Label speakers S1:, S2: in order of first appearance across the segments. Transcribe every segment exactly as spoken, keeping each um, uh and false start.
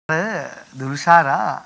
S1: දුරුෂාරා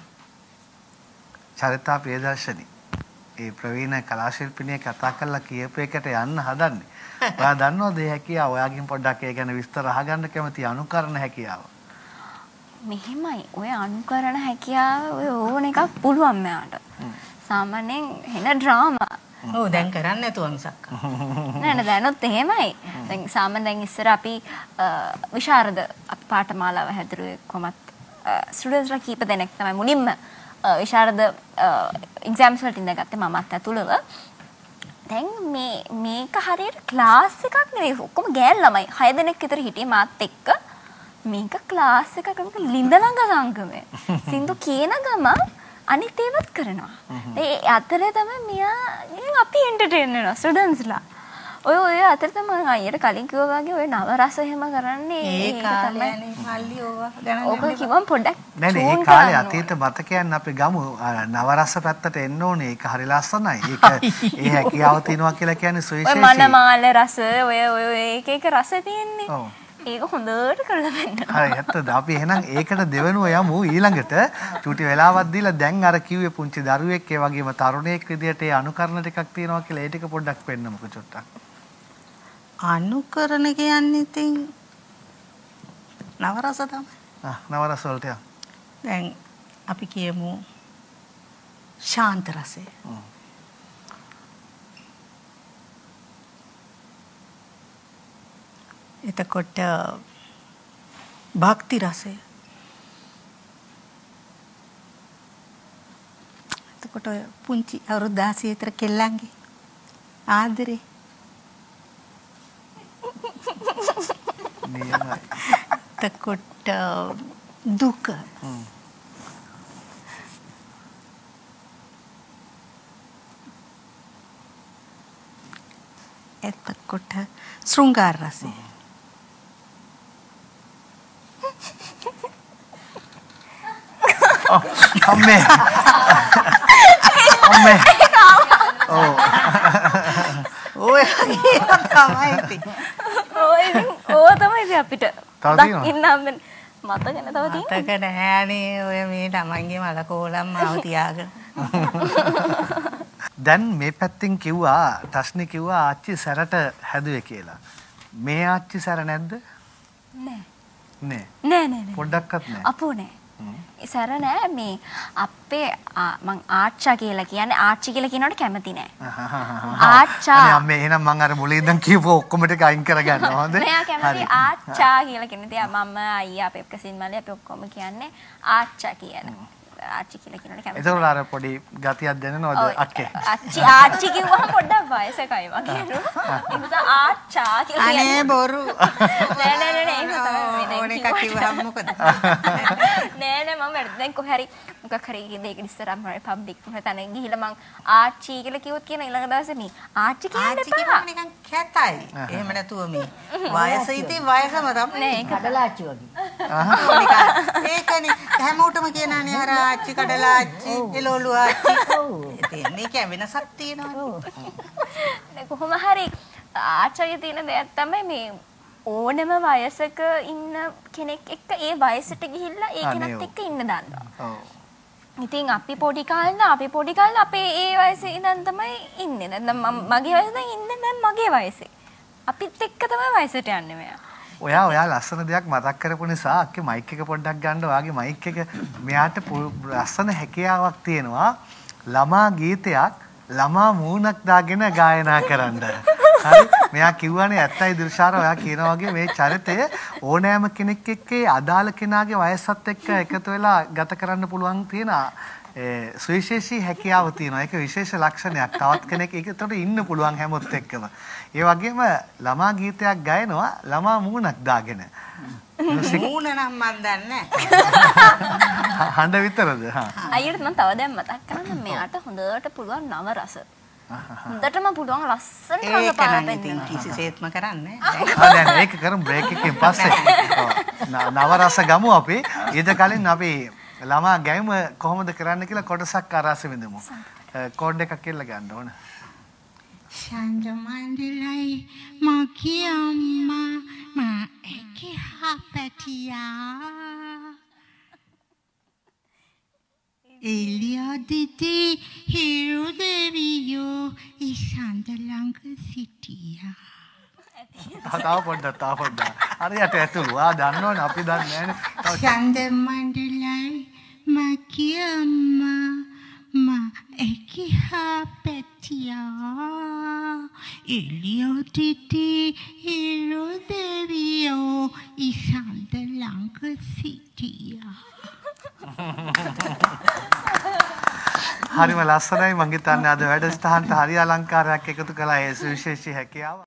S1: චරිතා ප්‍රියදර්ශනී ඒ ප්‍රවීණ කලා ශිල්පිනිය කතා කරලා කියපු එකට යන්න හදන්නේ. ඔයා දන්නවද ඒ හැකියාව? ඔයාගෙන් පොඩ්ඩක් ඒ ගැන විස්තර අහගන්න කැමති අනුකරණ හැකියාව.
S2: මෙහෙමයි. ඔය අනුකරණ හැකියාව ඔය ඕන එකක් පුළුවන් මෙයාට. සාමාන්‍යයෙන් එන ඩ්‍රාමා.
S3: ඔව් දැන් කරන්නේ නැතුව මිසක්.
S2: නෑ නෑ දැනොත් එහෙමයි. දැන් සාමාන්‍යයෙන් දැන් ඉස්සර අපි විශාරද අපි පාඨමාලාව හැදරුවේ කොහමත් ස්ටුඩන්ට්ස්ලා කීප දෙනෙක් තමයි මුලින්ම විශාරද එක්සෑම්ස් වලට ඉඳගත්තේ මමත් ඇතුළව. දැන් මේ මේක හරියට ක්ලාස් එකක් නෙවෙයි. ඔක්කොම ගෑන් ළමයි. හය දෙනෙක් විතර හිටියේ මාත් එක්ක. මේක ක්ලාස් එකක ලිඳ ළඟ සංගමය. සින්දු කියන ගමන් අනිත් ඒවත් කරනවා. ඒ අතරේ තමයි මෙයා අපි එන්ටර්ටේන් වෙනවා ස්ටුඩන්ට්ස්ලා. ඔය ඔය අතර තමයි අයියට කලින් කිව්වා වගේ ඔය නව රස එහෙම කරන්නේ
S3: ඒ කාලයනේ මල්ලි ඕවා ගණන්
S2: ඔක කිව්වම පොඩ්ඩක්
S1: නෑ නෑ ඒ කාලේ අතීත මතකයන් අපි ගමු නව රස පැත්තට එන්න ඕනේ. ඒක හරි ලස්සනයි. ඒක ඒ හැකියාව තියෙනවා කියලා කියන්නේ සුවිශේෂී.
S2: ඔය මනමාල රස ඔය ඔය එක එක රස තියෙන්නේ. ඔව්. ඒක හොඳට කරලා දෙන්න.
S1: හරි ඇත්තද? අපි එහෙනම් ඒකට දෙවෙනුව යමු ඊළඟට. චූටි වෙලාවක් දීලා දැන් අර කිව්වේ පුංචි දරුවෙක් ඒ වගේම තරුණයෙක් විදියට ඒ අනුකරණ ටිකක් තියෙනවා කියලා ඒ ටික පොඩ්ඩක් පෙන්නමුකෝ චුට්ටක්.
S3: අනුකරණ කියන්නේ ඉතින් නවරස තමයි.
S1: ආ නවරස වලට යන්න.
S3: දැන් අපි කියමු ශාන්ත රසය. එතකොට භක්ති රසය. එතකොට පුංචි අවුරුදු දහසය විතර කෙල්ලන්ගේ ආදරේ. එතකොට දුක. එතකොට ශෘංගාර රසය.
S1: අම්මේ අම්මේ ඔව්
S3: ඔය තමයි ඉතින්
S2: ඔය ඕව තමයි අපිට
S1: දකින්න
S2: මතක නැහැ තව තියෙන්නේ
S3: මතක නැහැනේ ඔය මේ ළමයින්ගේ මලකෝලම් මාව තියාගෙන
S1: දැන් මේ පැත්තෙන් කිව්වා ටස්නි කිව්වා ආච්චි සැරට හැදුවේ කියලා. මේ ආච්චි සැර නැද්ද?
S2: නෑ
S1: නෑ
S2: නෑ නෑ
S1: පොඩ්ඩක්වත් නෑ.
S2: අපෝ නෑ. සැර නෑ මේ අපේ මං ආච්චා කියලා කියන්නේ ආච්චි කියලා කියනවට කැමති නෑ. ආච්චා.
S1: අනේ අම්මේ එහෙනම් මං අර මුලින් ඉඳන් කියපුව ඔක්කොම ටික අයින් කරගන්න හොඳ.
S2: මෙයා කැමති ආච්චා කියලා කියන ඉතින් මම අයියා අපේ කසින් මල්ලි අපි ඔක්කොම කියන්නේ ආච්චා කියන. ආච්චි කියලා කියනවට කැමති.
S1: ඒතකොට අර පොඩි ගතියක් දැනෙනවද අක්කේ?
S2: ආච්චි ආච්චි කිව්වම පොඩ්ඩක් වයසකයි වගේ නෝ. ඒ නිසා ආච්චා කියලා කියන්නේ.
S3: අනේ බොරු.
S2: නෑ නෑ නෑ ඒක තමයි
S3: ඕන එකක් කිව්වම මොකද?
S2: නෑ නෑ මම දැන් කොහේ හරි මොකක් හරි දෙයක ඉස්සරහම පබ්ලික් මොකටද ගිහිල්ලා මං ආච්චි කියලා කිව්වොත් කියන ඊළඟ දවසේ මේ ආච්චි කියන්න එපා.
S3: ආච්චි කියවම නිකන් කැතයි. එහෙම නැතුව මේ වයස ඉතින් වයසම තමයි.
S2: නෑ
S4: කඩලාච්චි වගේ.
S3: ඒකනේ හැමෝටම කියනනේ අර ආච්චි කඩලාච්චි එළවලු ආච්චි. ඉතින් මේක වෙනසක් තියෙනවා.
S2: කොහොම හරි ආච්චිගේ තියෙන දෙයක් තමයි මේ ඕනම වයසක ඉන්න කෙනෙක් එක්ක ඒ වයසට ගිහිල්ලා ඒ කෙනත් එක්ක ඉන්න දන්නවා. ඔව්. ඉතින් අපි පොඩි කාලේ අපි පොඩි කාලේ අපේ ඒ වයසේ ඉඳන් තමයි ඉන්නේ. දැන් මගේ වයසේ දැන් ඉන්නේ දැන් මගේ වයසේ. අපිත් එක්ක තමයි වයසට යන්නේ මෙයා.
S1: ඔයා ඔයා ලස්සන දෙයක් මතක් කරපු නිසා අක්කේ මයික් එක පොඩ්ඩක් ගන්න. ඔයාගේ මයික් එක මෙයාට ලස්සන හැකියාවක් තියෙනවා. ළමා ගීතයක් ළමා මූණක් දාගෙන ගායනා කරන්න. හරි මෙයා කිව්වනේ ඇත්තයි දුර්ශාර ඔයා කියනා වගේ මේ චරිතය ඕනෑම කෙනෙක් එක්ක අදාළ කෙනාගේ වයසත් එක්ක එකතු වෙලා ගත කරන්න පුළුවන් තියෙන ඒ සුවිශේෂී හැකියාව තියෙනවා. ඒක විශේෂ ලක්ෂණයක්. තවත් කෙනෙක් ඒකට ඉන්න පුළුවන් හැමොත් එක්කම. ඒ වගේම ළමා ගීතයක් ගයනවා ළමා මූණක් දාගෙන.
S3: මූණ නම් මන් දන්නේ නැහැ.
S1: හඬ විතරද? හා.
S2: අයියට මම තව දැන් මතක් කරන්න මෙයාට හොඳට පුළුවන් නව රස. හොඳටම පුළුවන් ලස්සනට රඟපාන්න
S3: ඉතින් කිසිසේත්ම කරන්නේ
S1: නැහැ. ආ දැන් ඒක කරමු බ්‍රේක් එකකින් පස්සේ. නව රස ගමු අපි. ඊට කලින් අපි ළමා ගැයීම කොහොමද කරන්න කියලා කොටසක් ආරස විඳමු. කෝඩ් එකක් කියලා ගන්න ඕන.
S3: Shanja Mandalay Makiyama Ma Eki Hapatia එලියදිති හිරු දෙවියෝ ඉසඳ ළඟ සිටියා.
S1: තව පොඩ්ඩක් තව පොඩ්ඩක්. හරියට ඇතුළු. ආ දන්නවනේ අපි දන්නේ නැහැ.
S3: චන්ද මණ්ඩලයි මගේ අම්මා මා එකිහා පැටියා. එලියදිති හිරු දෙවියෝ ඉසඳ ළඟ සිටියා.
S1: හරිම ලස්සනයි. මං හිතන්නේ අද වැඩසටහනට හරි අලංකාරයක් එකතු කළා ඒ සුවිශේෂී හැකියාව.